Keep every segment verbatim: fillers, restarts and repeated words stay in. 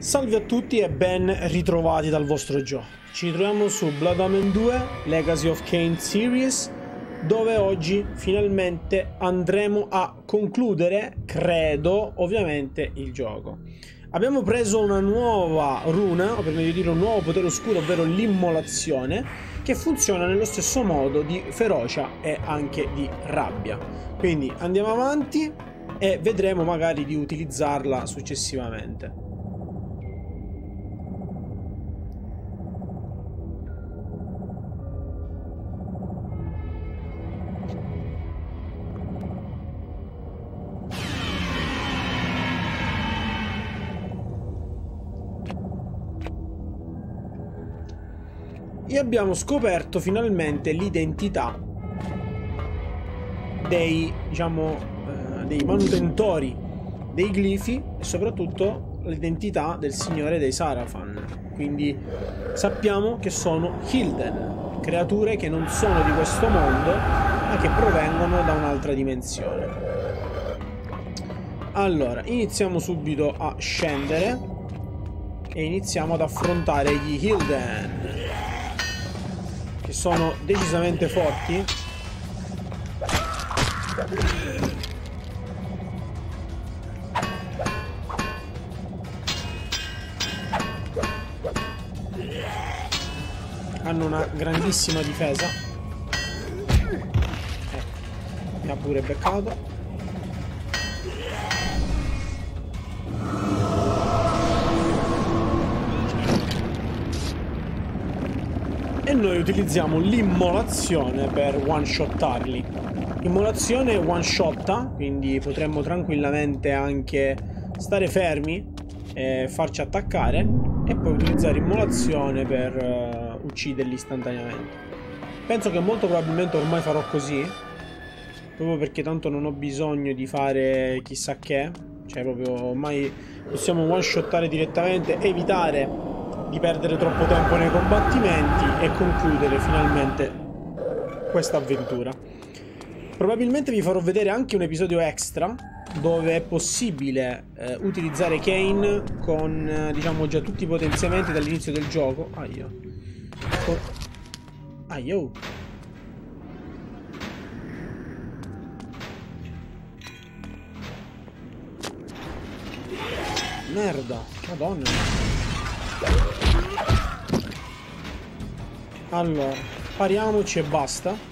Salve a tutti e ben ritrovati dal vostro Joe. Ci ritroviamo su Blood Omen due Legacy of Kain Series, dove oggi finalmente andremo a concludere, credo, ovviamente il gioco. Abbiamo preso una nuova runa, o per meglio dire un nuovo potere oscuro, ovvero l'immolazione, che funziona nello stesso modo di ferocia e anche di rabbia. Quindi andiamo avanti e vedremo magari di utilizzarla successivamente. E abbiamo scoperto finalmente l'identità dei, diciamo, eh, dei manutentori dei glifi e soprattutto l'identità del signore dei Sarafan. Quindi sappiamo che sono Hilden, creature che non sono di questo mondo ma che provengono da un'altra dimensione. Allora, iniziamo subito a scendere e iniziamo ad affrontare gli Hilden, che sono decisamente forti. Hanno una grandissima difesa. Eh, mi ha pure beccato. E noi utilizziamo l'immolazione per one-shottarli. Immolazione one-shotta, quindi potremmo tranquillamente anche stare fermi e farci attaccare e poi utilizzare immolazione per uh, ucciderli istantaneamente. Penso che molto probabilmente ormai farò così, proprio perché tanto non ho bisogno di fare chissà che, cioè proprio ormai possiamo one-shottare direttamente, evitare di perdere troppo tempo nei combattimenti e concludere finalmente questa avventura. Probabilmente vi farò vedere anche un episodio extra dove è possibile eh, utilizzare Kain con eh, diciamo già tutti i potenziamenti dall'inizio del gioco. Aio. Con... Aio. Merda, madonna. Allora, pariamoci e basta.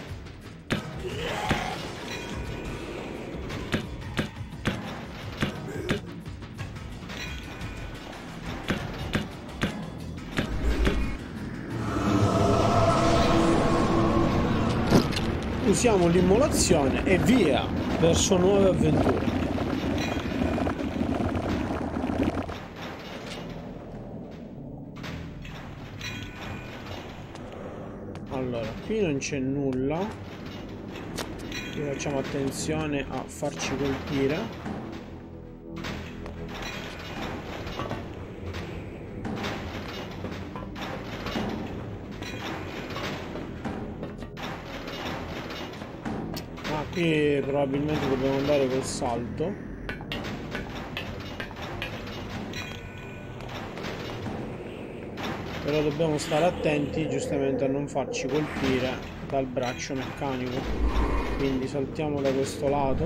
Usiamo l'immolazione e via verso nuove avventure. Allora, qui non c'è nulla. Qui facciamo attenzione a farci colpire. Ah, qui probabilmente dobbiamo andare col salto. Però dobbiamo stare attenti giustamente a non farci colpire dal braccio meccanico. Quindi saltiamo da questo lato.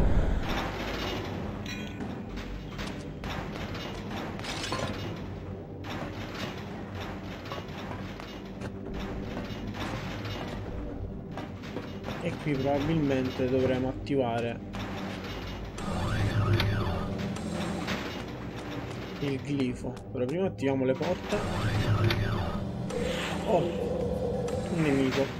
E qui probabilmente dovremo attivare il glifo. Però prima attiviamo le porte. Oh, un nemico.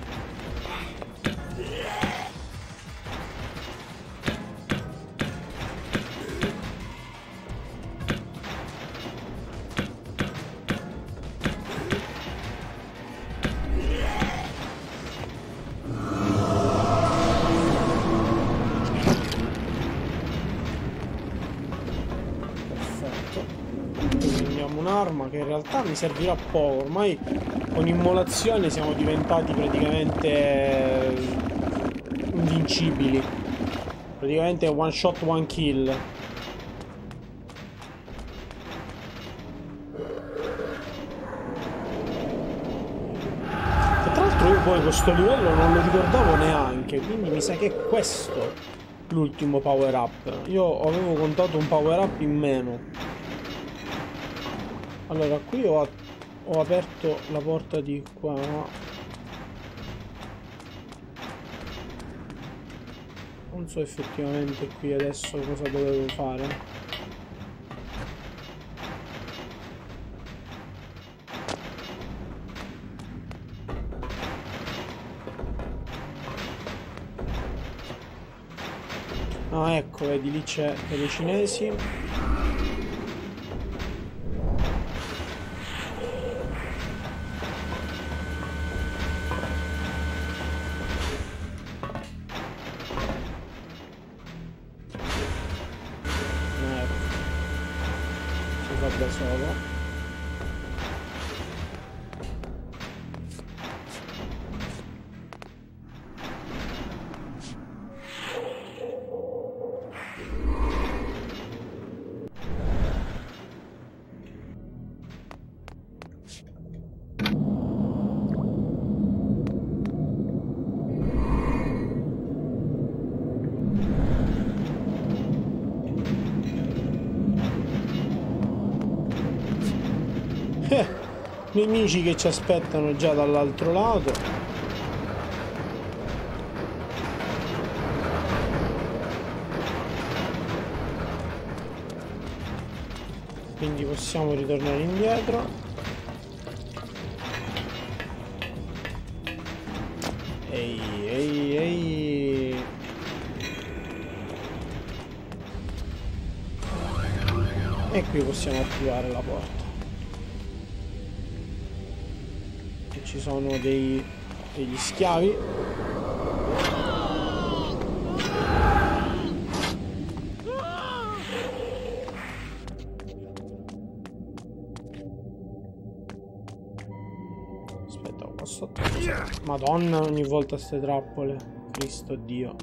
Un'arma che in realtà mi servirà poco. Ormai con immolazione siamo diventati praticamente invincibili. Praticamente one shot one kill. poi questo livello non lo ricordavo neanche, quindi mi sa che è questo l'ultimo power up. Io avevo contato un power up in meno. Allora, qui ho, ho aperto la porta di qua. Non so effettivamente qui adesso cosa dovevo fare. Ah, ecco, vedi, lì c'è delle cinesi. Ecco, si fa da solo. Nemici che ci aspettano già dall'altro lato. Quindi possiamo ritornare indietro. Ehi, ehi, ehi. E qui possiamo attivare la porta. Ci sono dei, degli schiavi. Aspetta, qua sotto. Madonna, ogni volta ste trappole. Cristo Dio.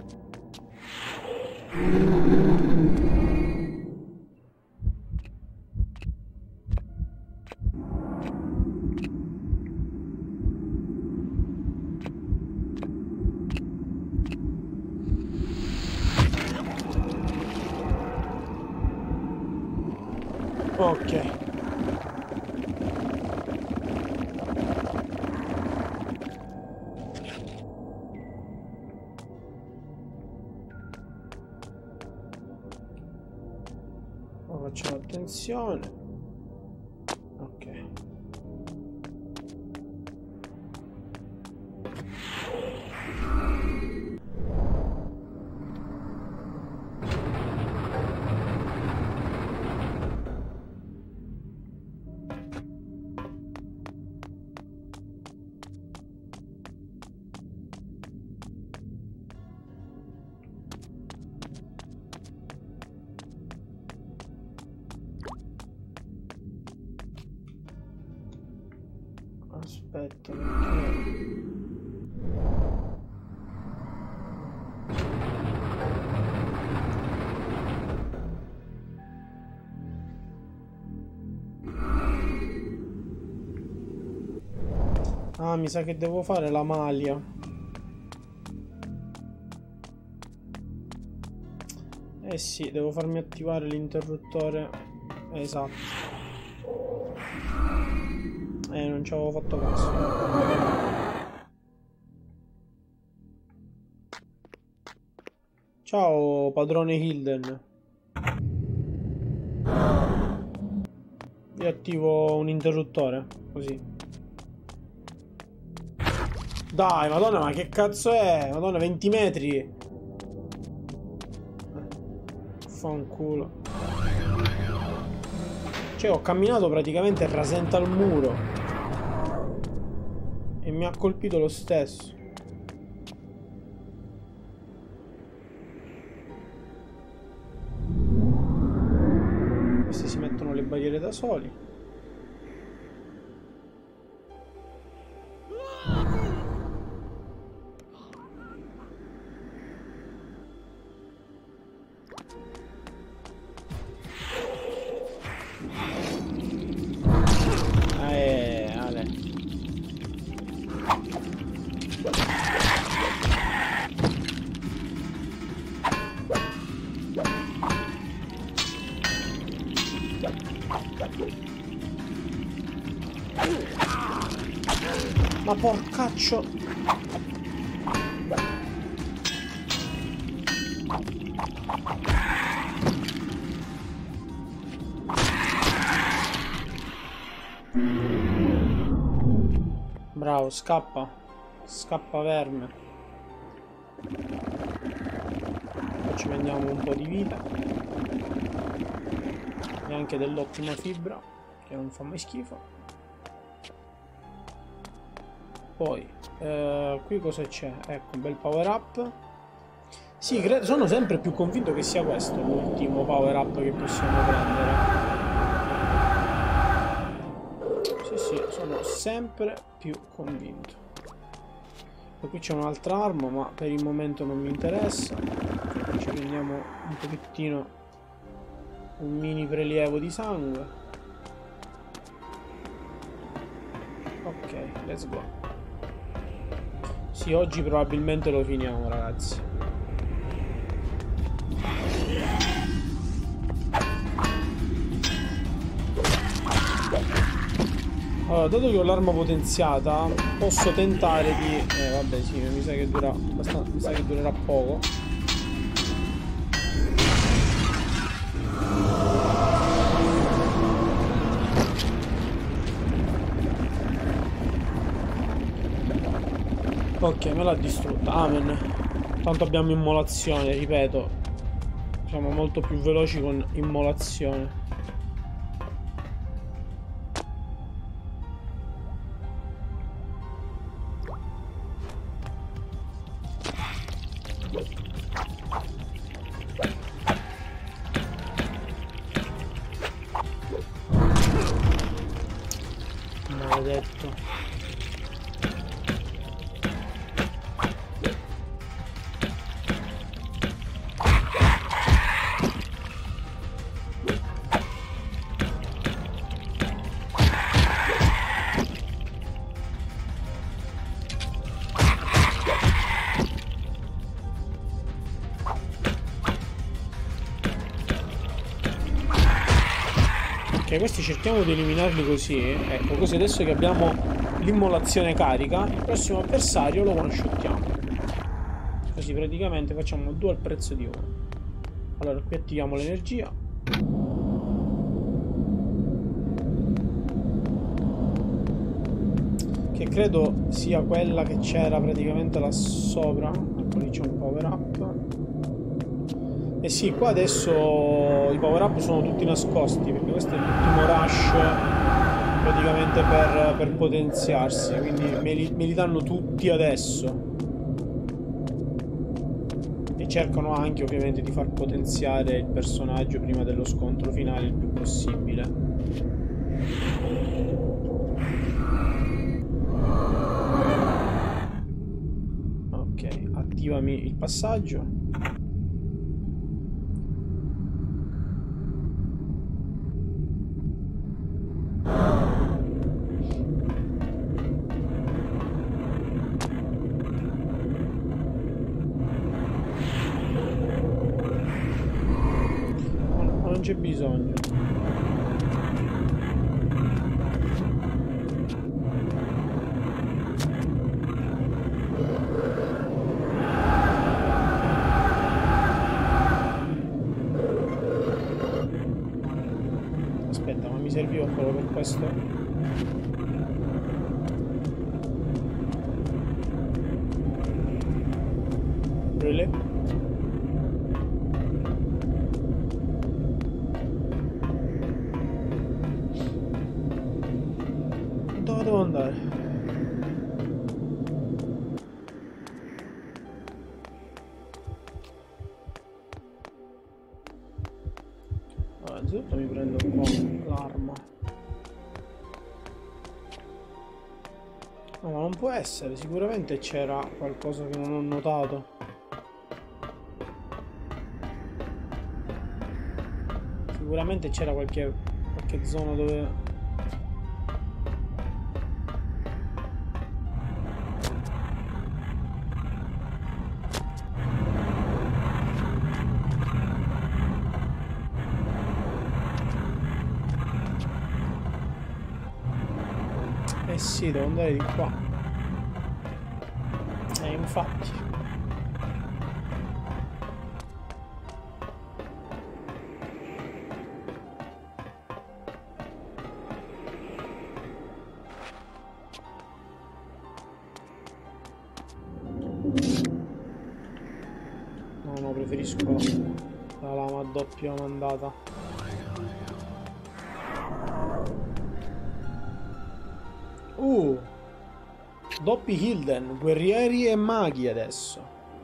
Ok. Ora facciamo attenzione. Ok. Aspetta, perché... Ah, mi sa che devo fare la maglia. Eh sì, devo farmi attivare l'interruttore. Esatto. Eh, non ci avevo fatto caso. Ciao, padrone Hilden. Io attivo un interruttore, così. Dai, madonna, ma che cazzo è? Madonna, venti metri. Fanculo. Cioè, ho camminato praticamente rasente al muro. E mi ha colpito lo stesso. Questi si mettono le barriere da soli. Ma porcaccio. Bravo, scappa. Scappa verme. Poi ci prendiamo un po' di vita. E anche dell'ottima fibra, che non fa mai schifo. Poi, eh, qui cosa c'è? Ecco, un bel power up. Sì, credo, sono sempre più convinto che sia questo l'ultimo power up che possiamo prendere. Sì, sì, sono sempre più convinto. E qui c'è un'altra arma, ma per il momento non mi interessa. Ci prendiamo un pochettino un mini prelievo di sangue. Ok, let's go. Sì, oggi probabilmente lo finiamo, ragazzi. Allora, dato che ho l'arma potenziata, posso tentare di... Eh, vabbè, sì, mi sa che dura abbastanza... mi sa che durerà poco. Ok, me l'ha distrutta. Amen. Tanto abbiamo immolazione, ripeto. Siamo molto più veloci con immolazione. Maledetto. Ok, questi cerchiamo di eliminarli così. Ecco, così adesso che abbiamo l'immolazione carica, il prossimo avversario lo one-shottiamo. Così praticamente facciamo due al prezzo di uno. Allora, qui attiviamo l'energia. Che credo sia quella che c'era praticamente là sopra. Ecco, lì c'è un power up. E sì, qua adesso i power up sono tutti nascosti, perché questo è l'ultimo rush praticamente per, per potenziarsi, quindi me li, me li danno tutti adesso. E cercano anche ovviamente di far potenziare il personaggio prima dello scontro finale il più possibile. Ok, attivami il passaggio. Non c'è bisogno. Aspetta, ma mi serviva quello per questo? Really? Dove devo andare? Allora, innanzitutto mi prendo un po' l'arma. No, ma non può essere, sicuramente c'era qualcosa che non ho notato. Sicuramente c'era qualche, qualche zona dove... Eh sì, devo andare di qua. Eh, infatti. No, no, preferisco la lama a doppia mandata. Uh! Doppi Hilden, guerrieri e maghi adesso.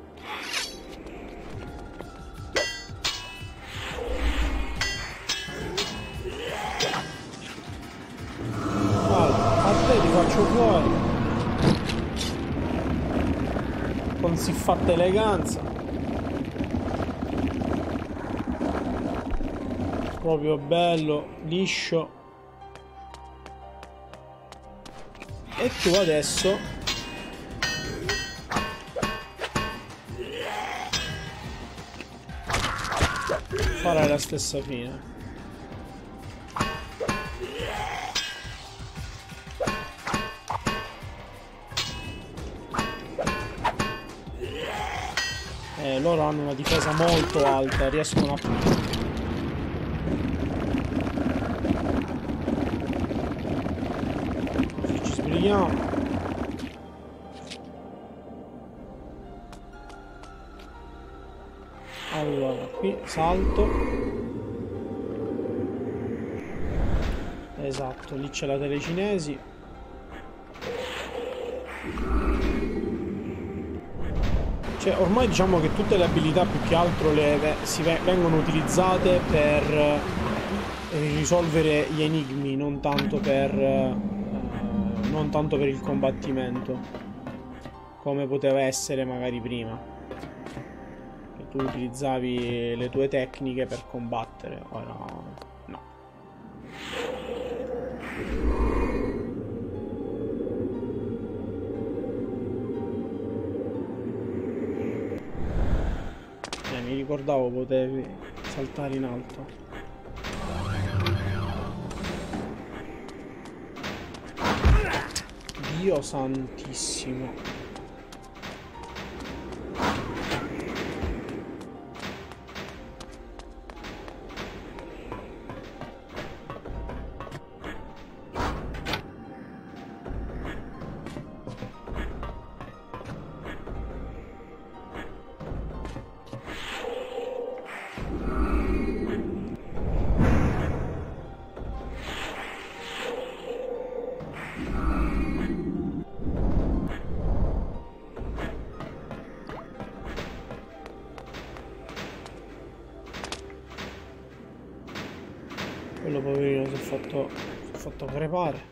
Allora, a te ti faccio fuori. Con siffatta eleganza. Proprio bello, liscio. E tu adesso farai la stessa fine. Eh, loro hanno una difesa molto alta, riescono a... Ci sbrighiamo. Allora, qui salto. Esatto, lì c'è la telecinesi. Cioè, ormai diciamo che tutte le abilità più che altro le, si vengono utilizzate per eh, risolvere gli enigmi, non tanto per eh, non tanto per il combattimento, come poteva essere magari prima. Tu utilizzavi le tue tecniche per combattere, ora no. Eh, mi ricordavo potevi saltare in alto. Dio santissimo. Quello poverino si è fatto, si è fatto crepare.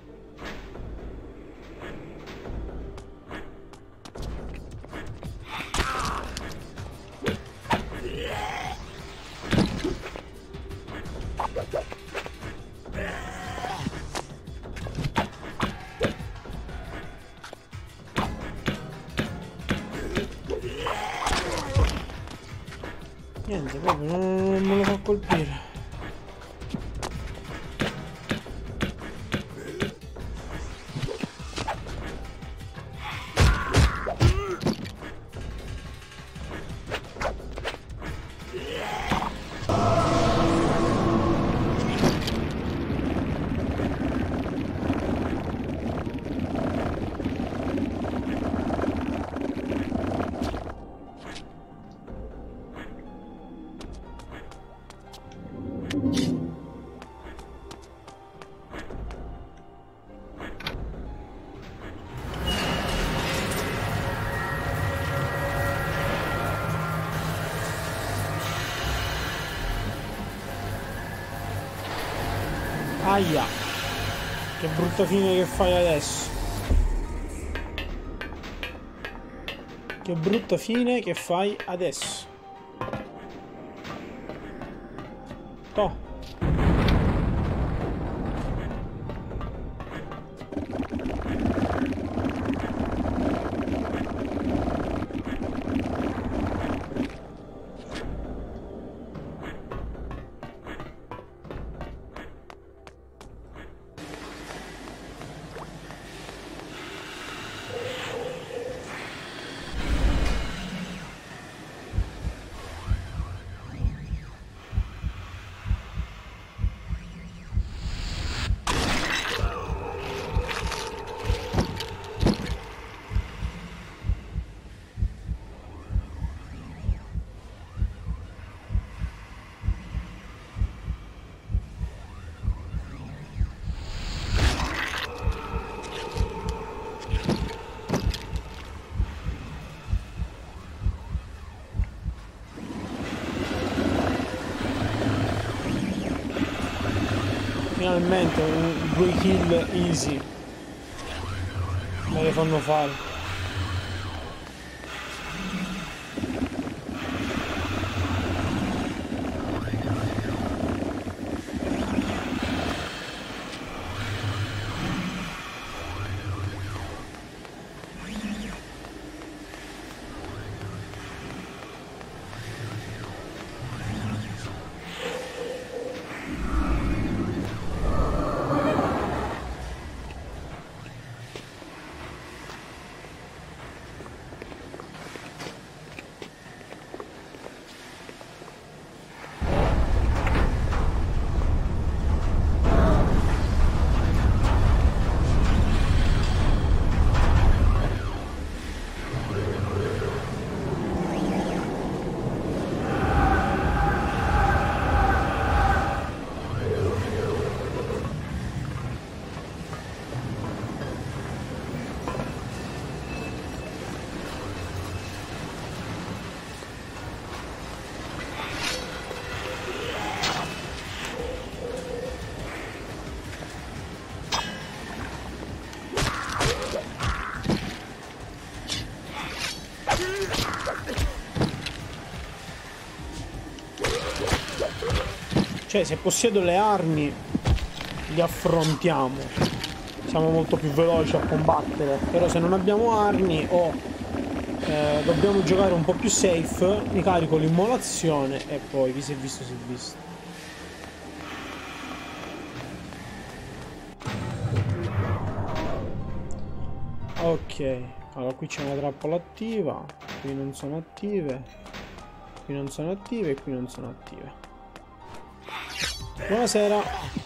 Niente, proprio non, non me lo fa colpire. Aia, che brutta fine che fai adesso. Che brutta fine che fai adesso. Toh. finalmente un due kill easy. Me le fanno fare. Cioè, se possiedo le armi, li affrontiamo. Siamo molto più veloci a combattere. Però se non abbiamo armi o eh, dobbiamo giocare un po' più safe, mi carico l'immolazione e poi chi si è visto si è visto. Ok, allora qui c'è una trappola attiva, qui non sono attive, qui non sono attive e qui non sono attive. Buonasera.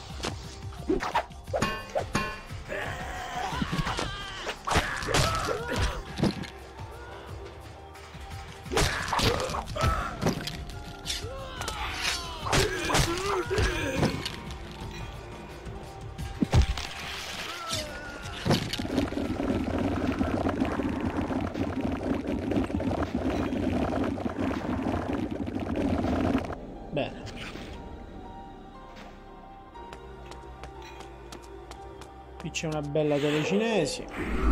Bene. Qui c'è una bella telecinesi.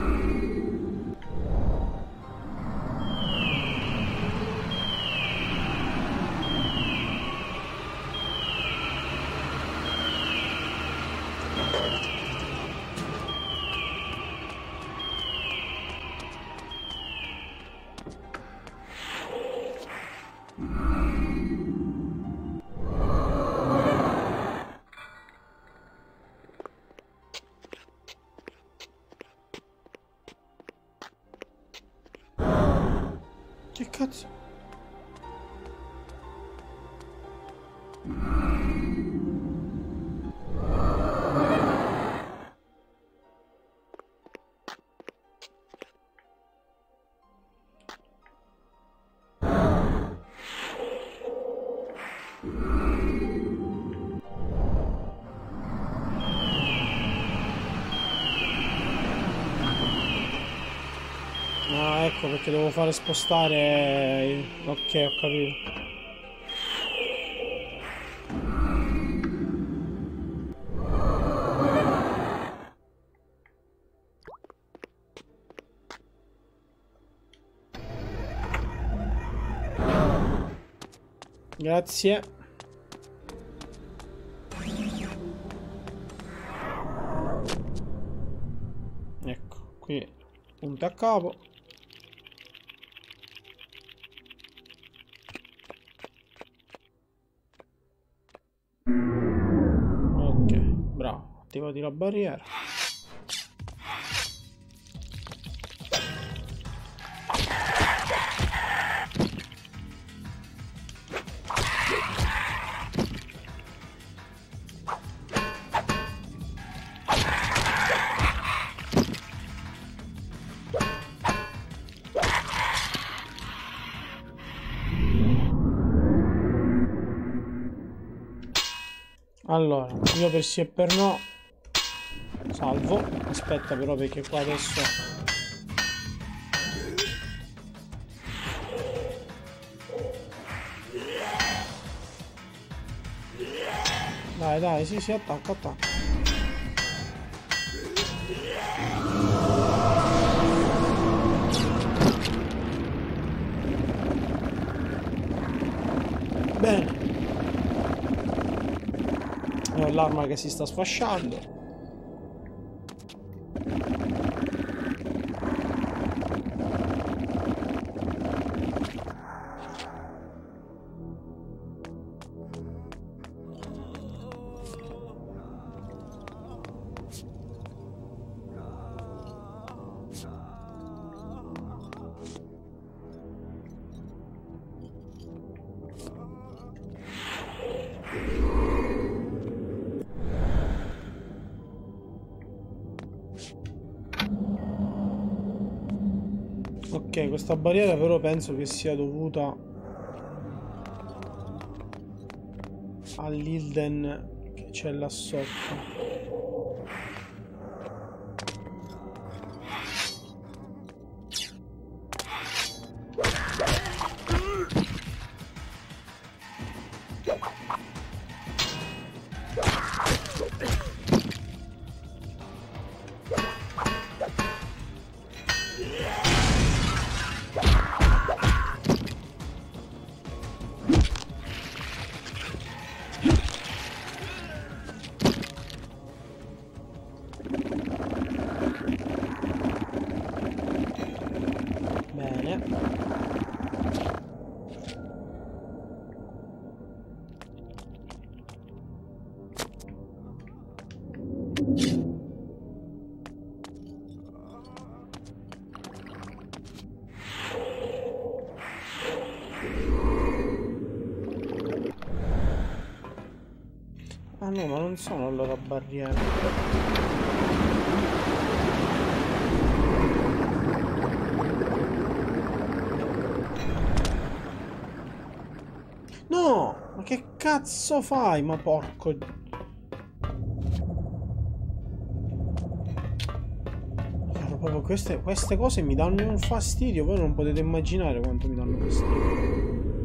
Che cazzo? Ah, ecco perché devo fare spostare. Ok, ho capito. Grazie. Ecco, qui punta a capo. Ok, bravo, attivati la barriera. Allora, io per sì e per no salvo. Aspetta però perché qua adesso dai dai, sì sì, attacca attacca. l'arma che si sta sfasciando. Ok, questa barriera però penso che sia dovuta all'Ilden che c'è là sotto. Ah no, ma non sono allora barriere. No! Ma che cazzo fai? Ma porco... Allora, proprio queste, queste cose mi danno un fastidio. Voi non potete immaginare quanto mi danno fastidio.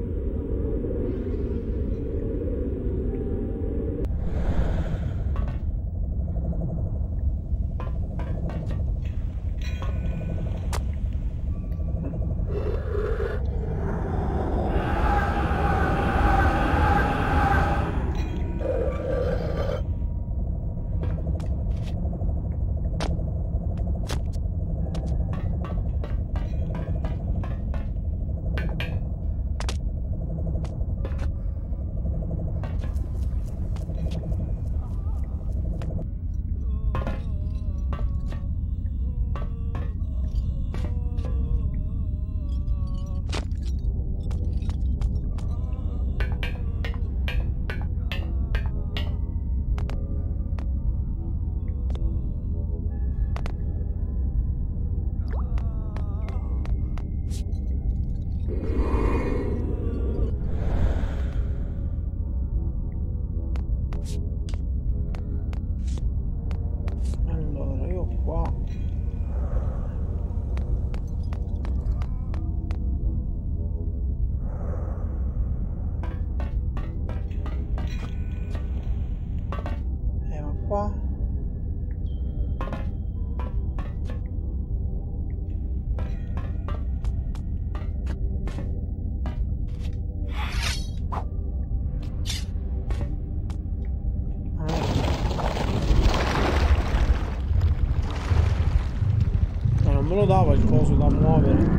Me lo dava il coso da muovere.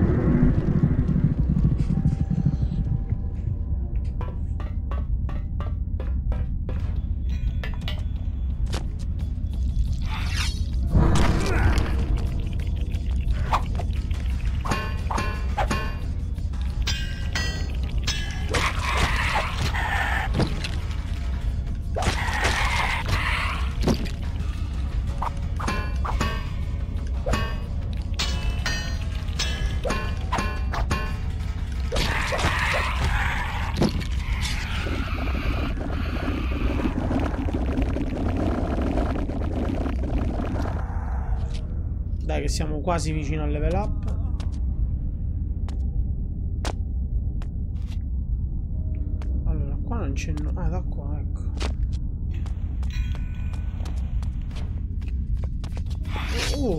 Dai che siamo quasi vicino al level up. Allora qua non c'è... No... Ah, da qua, ecco. Uh.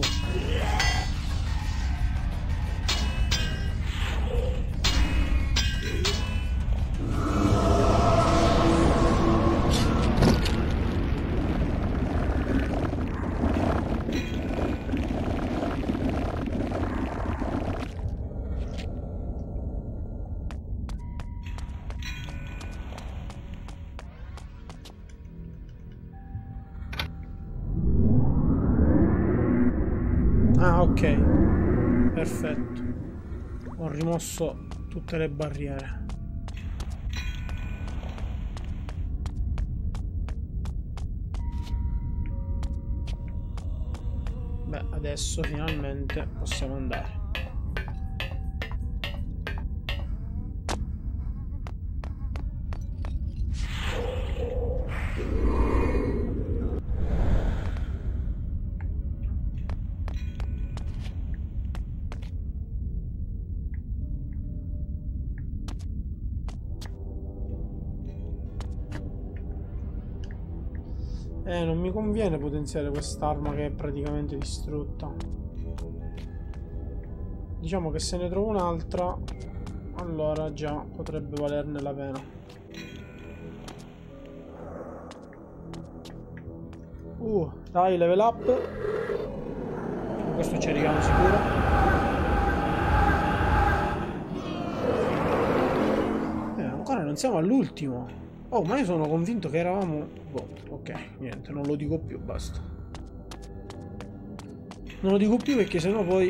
Ah, ok. Perfetto. Ho rimosso tutte le barriere. Beh, adesso finalmente possiamo andare. Eh, non mi conviene potenziare quest'arma che è praticamente distrutta. Diciamo che se ne trovo un'altra, allora già potrebbe valerne la pena. Uh, dai, level up. Con questo ci arriviamo sicuro. Eh, ancora non siamo all'ultimo. Oh, ma io sono convinto che eravamo... Boh, ok, niente, non lo dico più, basta. Non lo dico più perché sennò poi...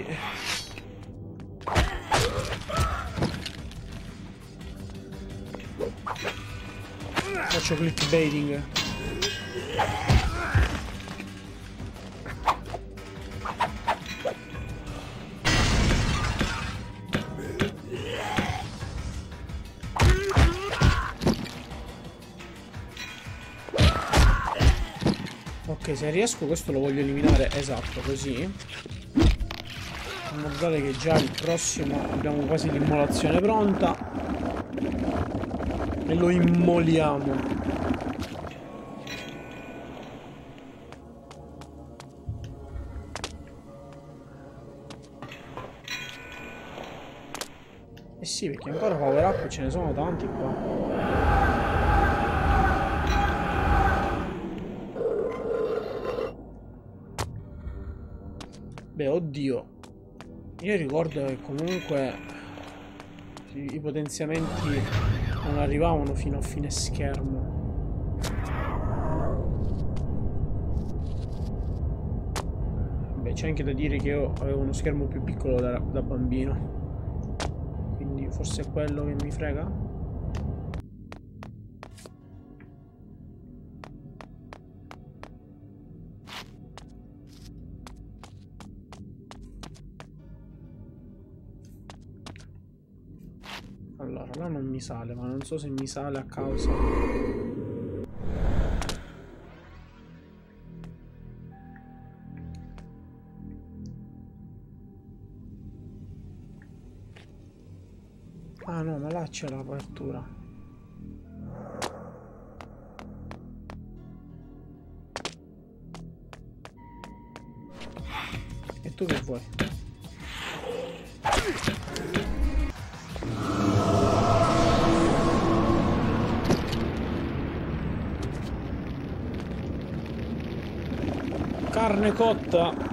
Faccio clickbaiting. Ok, se riesco questo lo voglio eliminare, esatto, così. In modo tale che già il prossimo abbiamo quasi l'immolazione pronta. E lo immoliamo. Eh sì, perché ancora power up ce ne sono tanti qua. Beh, oddio. Io ricordo che comunque i potenziamenti non arrivavano fino a fine schermo. Beh, c'è anche da dire che io avevo uno schermo più piccolo da, da bambino. Quindi forse è quello che mi frega. Allora, là non mi sale, ma non so se mi sale a causa... Ah no, ma là c'è l'apertura. E tu che vuoi? Carne cotta.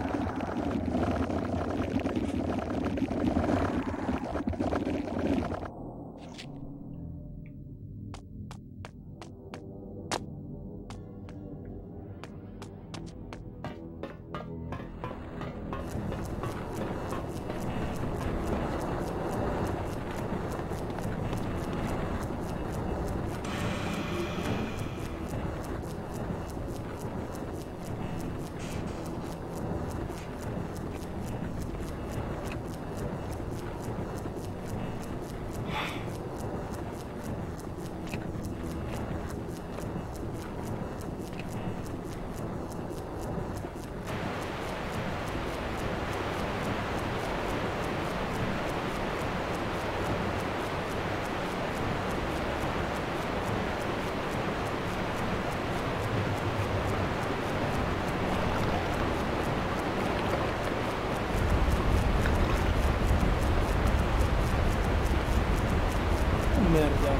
Merda.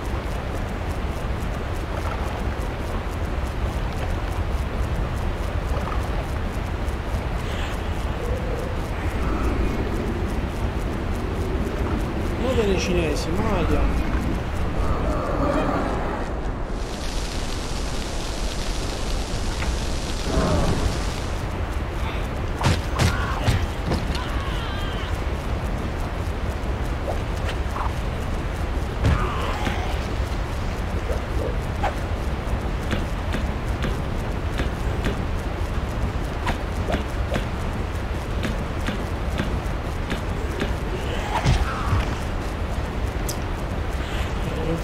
Modene cinesi, Madia.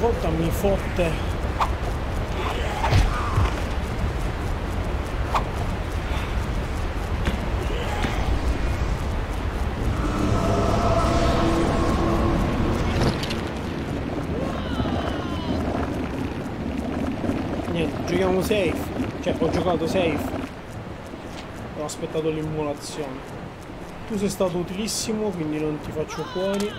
volta mi fotte. Niente, giochiamo safe. Cioè, ho giocato safe. Ho aspettato l'immolazione. Tu sei stato utilissimo, quindi non ti faccio fuori.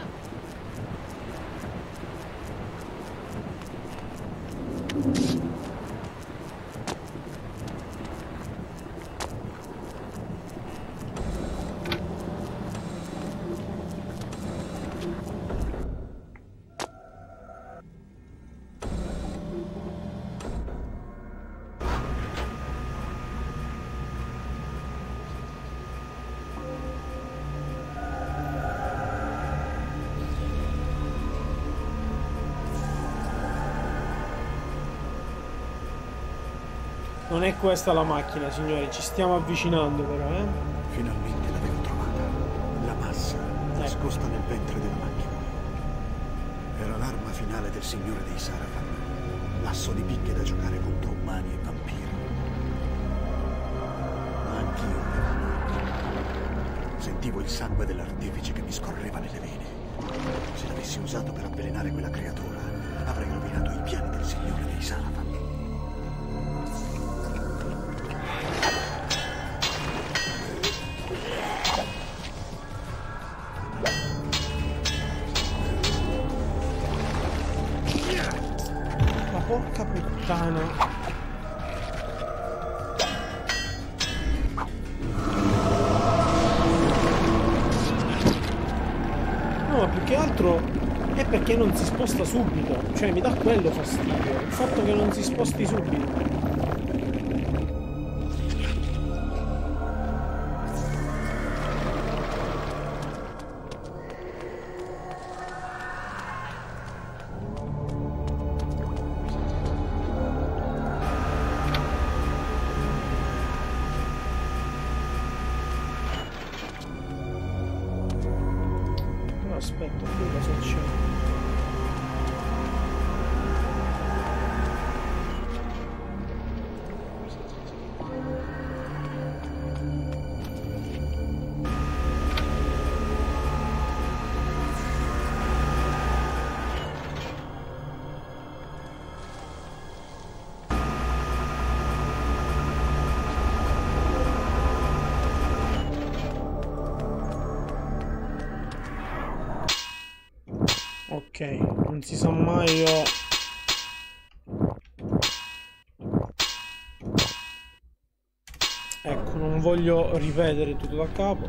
Non è questa la macchina, signori, ci stiamo avvicinando però, eh? Finalmente l'avevo trovata. La massa, nascosta nel ventre della macchina. Era l'arma finale del signore dei Sarafan. L'asso di picche da giocare contro umani e vampiri. Ma anch'io avevo. Sentivo il sangue dell'artefice che mi scorreva nelle vene. Se l'avessi usato per avvelenare quella creatura, avrei rovinato i piani del signore dei Sarafan. Porca puttana. No, ma più che altro è perché non si sposta subito. Cioè mi dà quello fastidio. Il fatto che non si sposti subito. Aspetta, qui cosa c'è? Ok, non si sa mai io... Ecco, non voglio ripetere tutto da capo.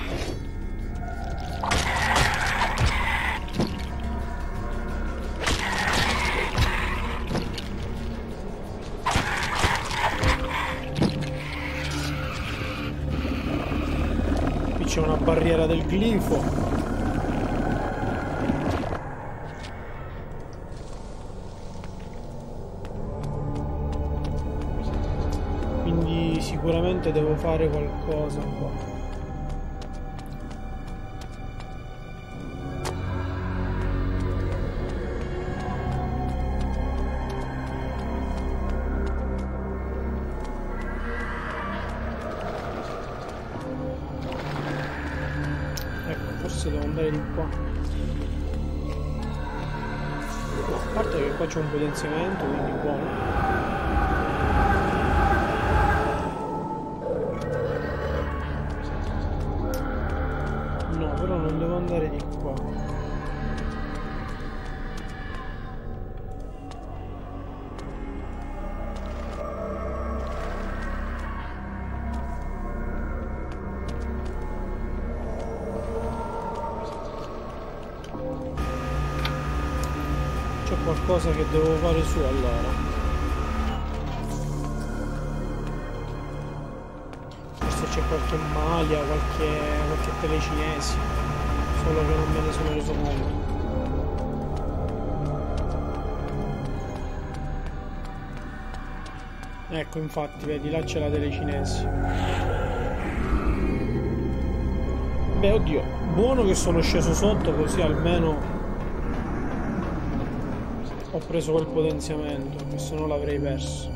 Qui c'è una barriera del glifo. Sicuramente devo fare qualcosa qua. Ecco, forse devo andare di qua. A parte che qua c'è un potenziamento, quindi buono. Non devo andare di qua. C'è qualcosa che devo fare su allora. Forse c'è qualche maglia, qualche, qualche telecinesi. Solo che non me ne sono reso conto. Ecco, infatti, vedi, là c'è la telecinesi. Beh, oddio, buono che sono sceso sotto, così almeno ho preso quel potenziamento, che se no l'avrei perso.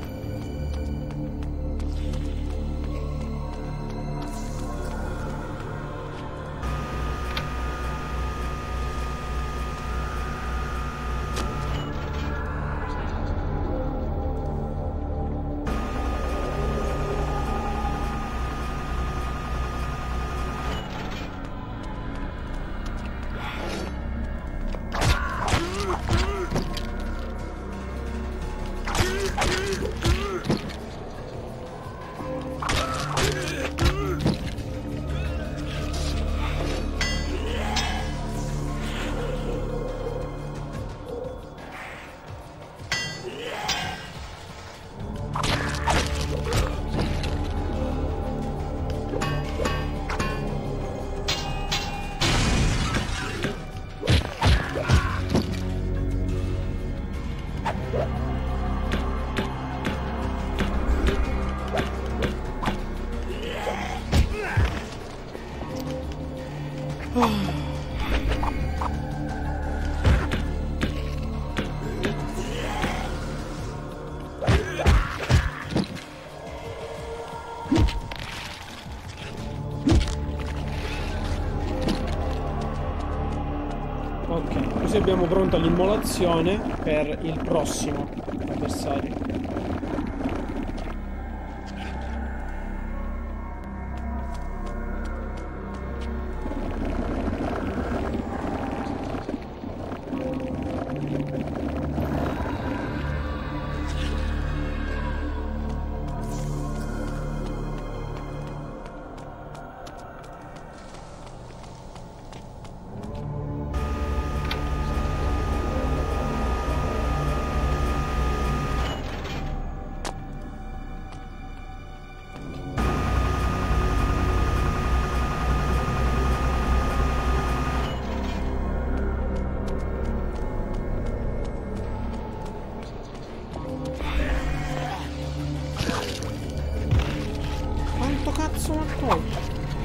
Ok, così abbiamo pronta l'immolazione per il prossimo avversario. Quanto cazzo mi ha tolto?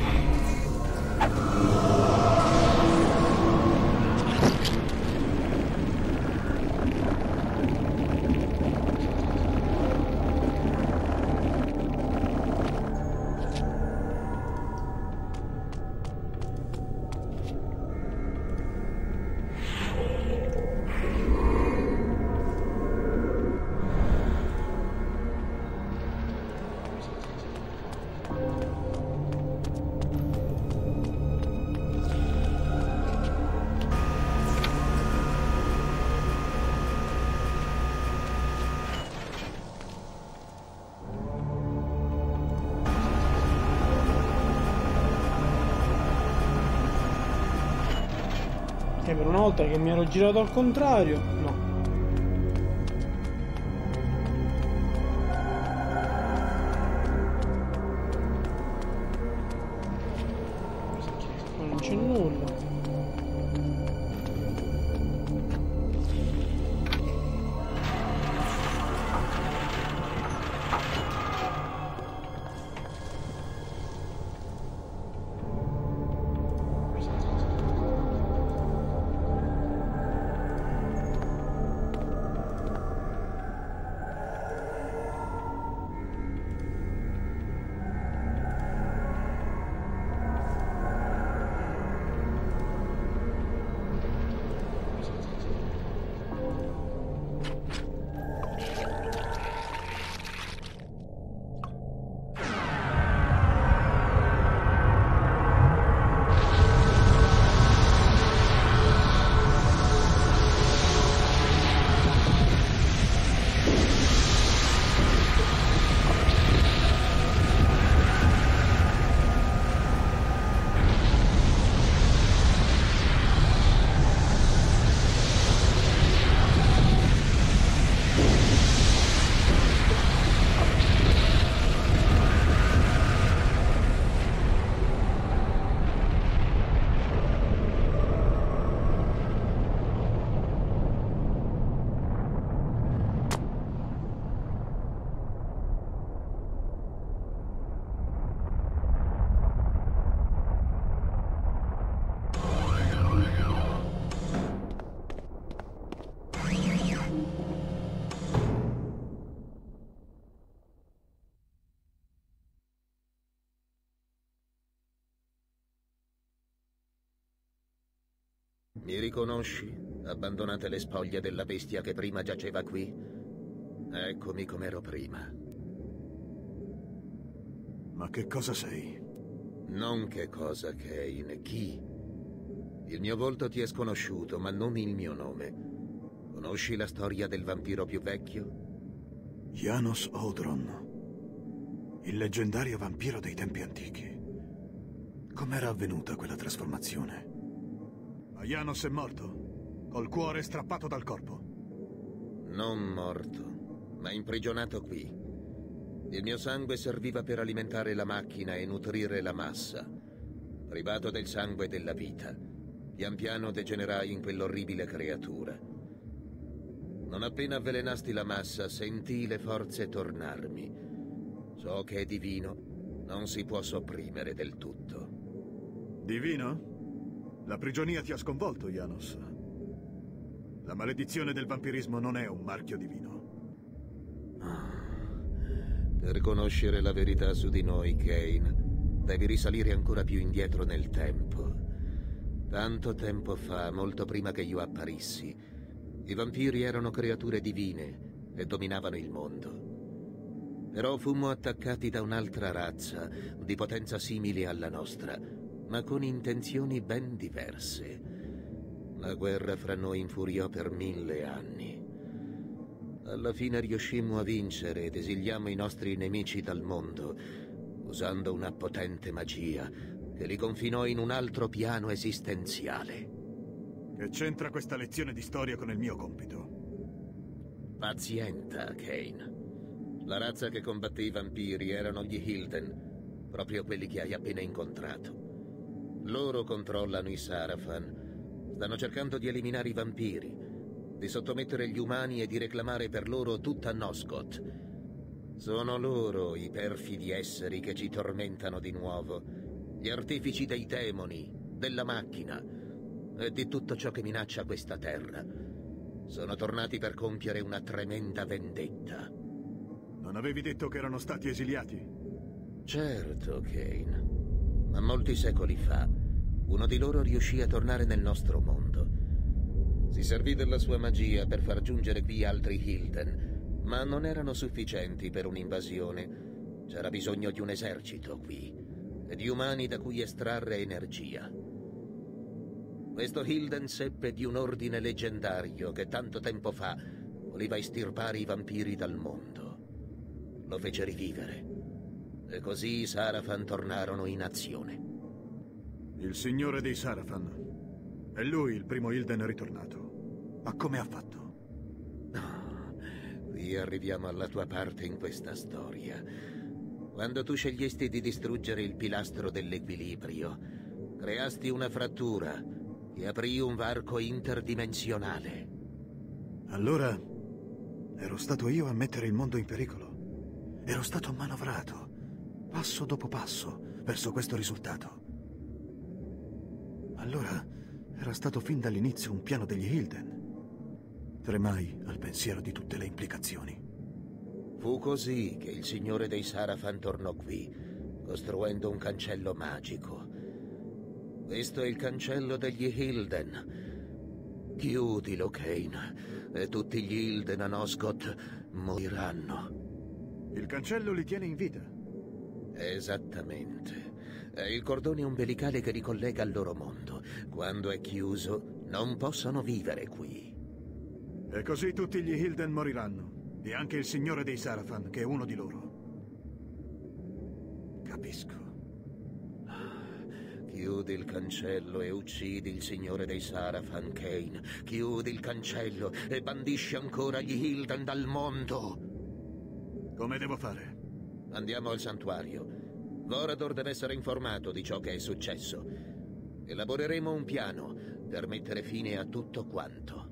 Che per una volta che mi ero girato al contrario, no. Ma non c'è nulla. Mi riconosci? Abbandonate le spoglie della bestia che prima giaceva qui? Eccomi com'ero prima. Ma che cosa sei? Non che cosa, Kain, chi? Il mio volto ti è sconosciuto, ma non il mio nome. Conosci la storia del vampiro più vecchio? Janos Audron, il leggendario vampiro dei tempi antichi. Com'era avvenuta quella trasformazione? Ma Janos è morto, col cuore strappato dal corpo. Non morto, ma imprigionato qui. Il mio sangue serviva per alimentare la macchina e nutrire la massa. Privato del sangue e della vita, pian piano degenerai in quell'orribile creatura. Non appena avvelenasti la massa, sentii le forze tornarmi. Ciò che è divino non si può sopprimere del tutto. Divino? La prigionia ti ha sconvolto, Janos. La maledizione del vampirismo non è un marchio divino. Per conoscere la verità su di noi, Kain, devi risalire ancora più indietro nel tempo. Tanto tempo fa, molto prima che io apparissi, i vampiri erano creature divine e dominavano il mondo. Però fummo attaccati da un'altra razza, di potenza simile alla nostra, ma con intenzioni ben diverse. La guerra fra noi infuriò per mille anni. Alla fine riuscimmo a vincere ed esiliammo i nostri nemici dal mondo, usando una potente magia che li confinò in un altro piano esistenziale. Che c'entra questa lezione di storia con il mio compito? Pazienta, Kain. La razza che combatté i vampiri erano gli Hilden, proprio quelli che hai appena incontrato. Loro controllano i Sarafan. Stanno cercando di eliminare i vampiri, di sottomettere gli umani e di reclamare per loro tutta Nosgoth. Sono loro i perfidi esseri che ci tormentano di nuovo, gli artefici dei demoni, della macchina e di tutto ciò che minaccia questa terra. Sono tornati per compiere una tremenda vendetta. Non avevi detto che erano stati esiliati? Certo, Kain. Ma molti secoli fa, uno di loro riuscì a tornare nel nostro mondo. Si servì della sua magia per far giungere qui altri Hilden, ma non erano sufficienti per un'invasione. C'era bisogno di un esercito qui, e di umani da cui estrarre energia. Questo Hilden seppe di un ordine leggendario che tanto tempo fa voleva estirpare i vampiri dal mondo. Lo fece rivivere, e così i Sarafan tornarono in azione. Il signore dei Sarafan. È lui il primo Hilden ritornato. Ma come ha fatto? Oh, qui arriviamo alla tua parte in questa storia. Quando tu scegliesti di distruggere il pilastro dell'equilibrio, creasti una frattura e aprì un varco interdimensionale. Allora, ero stato io a mettere il mondo in pericolo. Ero stato manovrato, passo dopo passo, verso questo risultato. Allora, era stato fin dall'inizio un piano degli Hilden. Tremai al pensiero di tutte le implicazioni. Fu così che il signore dei Sarafan tornò qui, costruendo un cancello magico. Questo è il cancello degli Hilden. Chiudilo, Kain, e tutti gli Hilden a Nosgoth moriranno. Il cancello li tiene in vita? Esattamente. È il cordone ombelicale che li collega al loro mondo. Quando è chiuso, non possono vivere qui. E così tutti gli Hilden moriranno, e anche il signore dei Sarafan, che è uno di loro. Capisco. Chiudi il cancello e uccidi il signore dei Sarafan, Kain. Chiudi il cancello e bandisci ancora gli Hilden dal mondo. Come devo fare? Andiamo al santuario. Vorador deve essere informato di ciò che è successo. Elaboreremo un piano per mettere fine a tutto quanto.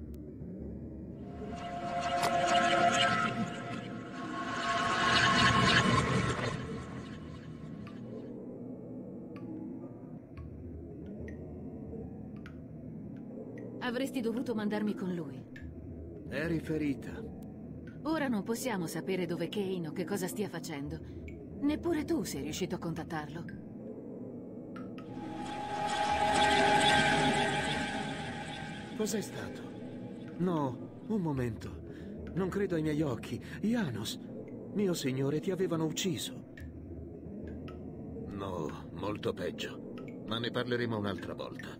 Avresti dovuto mandarmi con lui. Eri ferita. Ora non possiamo sapere dove Kain o che cosa stia facendo. Neppure tu sei riuscito a contattarlo. Cos'è stato? No, un momento. Non credo ai miei occhi. Janos, mio signore, ti avevano ucciso. No, molto peggio. Ma ne parleremo un'altra volta.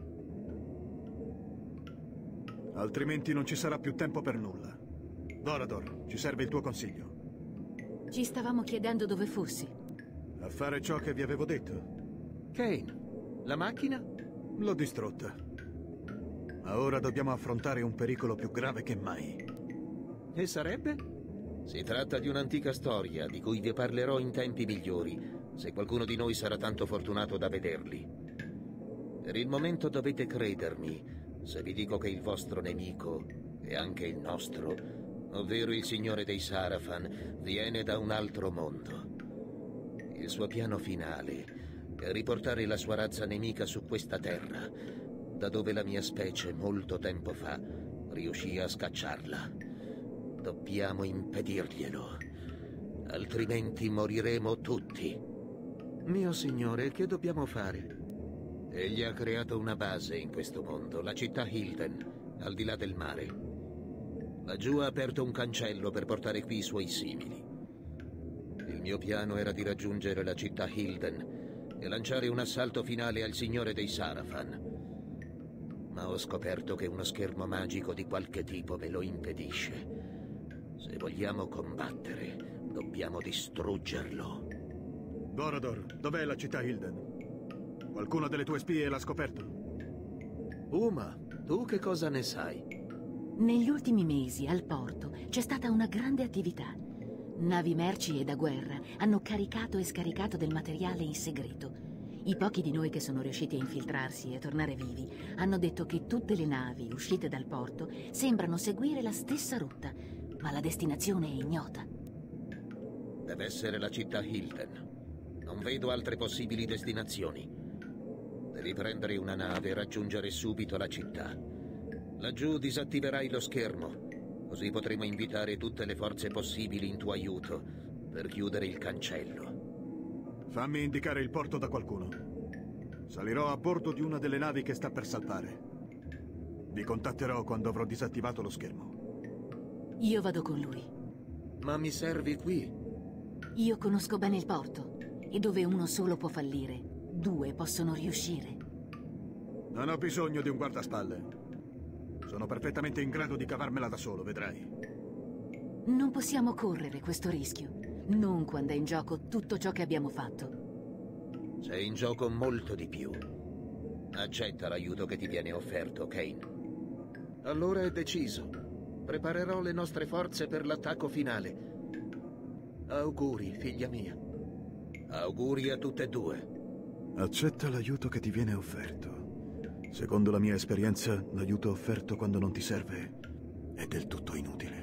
Altrimenti non ci sarà più tempo per nulla. Vorador, ci serve il tuo consiglio. Ci stavamo chiedendo dove fossi. A fare ciò che vi avevo detto. Kane, la macchina? L'ho distrutta. Ma ora dobbiamo affrontare un pericolo più grave che mai. E sarebbe? Si tratta di un'antica storia di cui vi parlerò in tempi migliori, se qualcuno di noi sarà tanto fortunato da vederli. Per il momento dovete credermi, se vi dico che il vostro nemico, e anche il nostro, ovvero il Signore dei Sarafan, viene da un altro mondo. Il suo piano finale è riportare la sua razza nemica su questa terra, da dove la mia specie molto tempo fa riuscì a scacciarla. Dobbiamo impedirglielo, altrimenti moriremo tutti. Mio signore, che dobbiamo fare? Egli ha creato una base in questo mondo, la città Hilden, al di là del mare. Laggiù ha aperto un cancello per portare qui i suoi simili. Il mio piano era di raggiungere la città Hilden e lanciare un assalto finale al Signore dei Sarafan. Ma ho scoperto che uno schermo magico di qualche tipo me lo impedisce. Se vogliamo combattere, dobbiamo distruggerlo. Vorador, dov'è la città Hilden? Qualcuna delle tue spie l'ha scoperto? Uma, tu che cosa ne sai? Negli ultimi mesi al porto c'è stata una grande attività. Navi merci e da guerra hanno caricato e scaricato del materiale in segreto. I pochi di noi che sono riusciti a infiltrarsi e tornare vivi hanno detto che tutte le navi uscite dal porto sembrano seguire la stessa rotta, ma la destinazione è ignota. Deve essere la città Hilden. Non vedo altre possibili destinazioni. Devi prendere una nave e raggiungere subito la città. Laggiù disattiverai lo schermo, così potremo invitare tutte le forze possibili in tuo aiuto per chiudere il cancello. Fammi indicare il porto da qualcuno. Salirò a bordo di una delle navi che sta per salpare. Vi contatterò quando avrò disattivato lo schermo. Io vado con lui. Ma mi servi qui? Io conosco bene il porto, e dove uno solo può fallire, due possono riuscire. Non ho bisogno di un guardaspalle. Sono perfettamente in grado di cavarmela da solo, vedrai. Non possiamo correre questo rischio. Non quando è in gioco tutto ciò che abbiamo fatto. C'è in gioco molto di più. Accetta l'aiuto che ti viene offerto, Kane. Allora è deciso. Preparerò le nostre forze per l'attacco finale. Auguri, figlia mia. Auguri a tutte e due. Accetta l'aiuto che ti viene offerto. Secondo la mia esperienza, l'aiuto offerto quando non ti serve è del tutto inutile.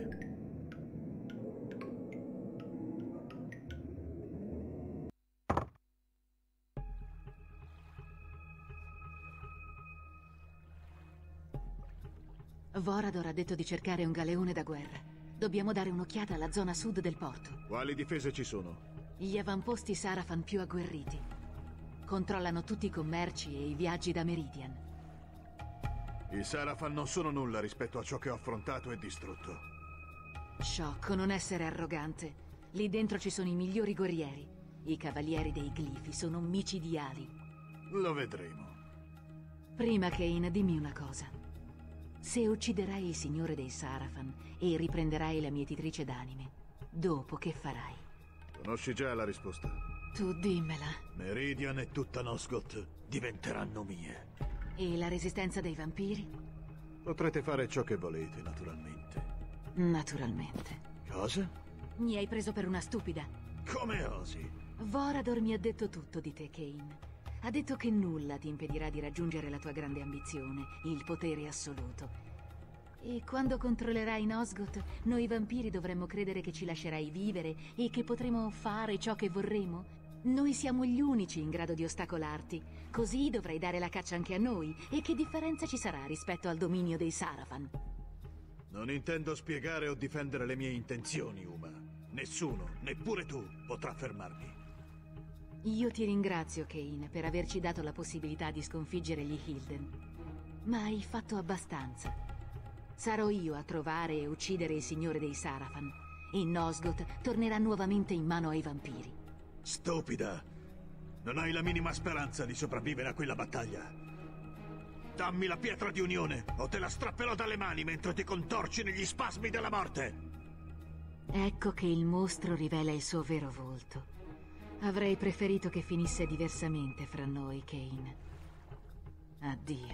Vorador ha detto di cercare un galeone da guerra. Dobbiamo dare un'occhiata alla zona sud del porto. Quali difese ci sono? Gli avamposti Sarafan più agguerriti. Controllano tutti i commerci e i viaggi da Meridian. I Sarafan non sono nulla rispetto a ciò che ho affrontato e distrutto. Sciocco, non essere arrogante. Lì dentro ci sono i migliori guerrieri. I cavalieri dei glifi sono micidiali. Lo vedremo. Prima, Kane, dimmi una cosa. Se ucciderai il Signore dei Sarafan e riprenderai la mietitrice d'anime, dopo che farai? Conosci già la risposta. Tu dimmela. Meridian e tutta Nosgoth diventeranno mie. E la resistenza dei vampiri? Potrete fare ciò che volete, naturalmente. Naturalmente. Cosa? Mi hai preso per una stupida. Come osi? Vorador mi ha detto tutto di te, Kane. Ha detto che nulla ti impedirà di raggiungere la tua grande ambizione, il potere assoluto. E quando controllerai Nosgoth, noi vampiri dovremmo credere che ci lascerai vivere e che potremo fare ciò che vorremo? Noi siamo gli unici in grado di ostacolarti. Così dovrai dare la caccia anche a noi. E che differenza ci sarà rispetto al dominio dei Sarafan? Non intendo spiegare o difendere le mie intenzioni, Uma. Nessuno, neppure tu, potrà fermarmi. Io ti ringrazio, Kane, per averci dato la possibilità di sconfiggere gli Hilden. ma hai fatto abbastanza. Sarò io a trovare e uccidere il signore dei Sarafan, e Nosgoth tornerà nuovamente in mano ai vampiri. Stupida! Non hai la minima speranza di sopravvivere a quella battaglia. Dammi la pietra di unione, o te la strapperò dalle mani mentre ti contorci negli spasmi della morte! Ecco che il mostro rivela il suo vero volto. Avrei preferito che finisse diversamente fra noi, Kain. Addio.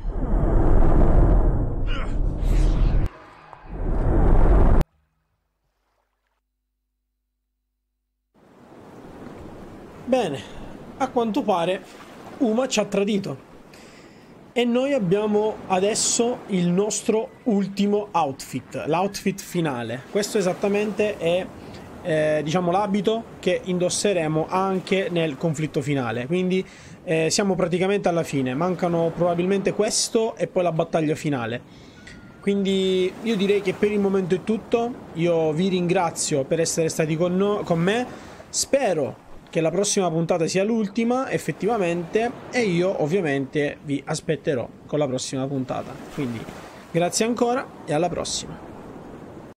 Bene, a quanto pare Uma ci ha tradito. E noi abbiamo adesso il nostro ultimo outfit, l'outfit finale. Questo esattamente è eh, diciamo l'abito che indosseremo anche nel conflitto finale. Quindi eh, siamo praticamente alla fine. Mancano probabilmente questo e poi la battaglia finale. Quindi io direi che per il momento è tutto. Io vi ringrazio per essere stati con, no- con me. Spero che la prossima puntata sia l'ultima effettivamente, e io ovviamente vi aspetterò con la prossima puntata. Quindi grazie ancora e alla prossima.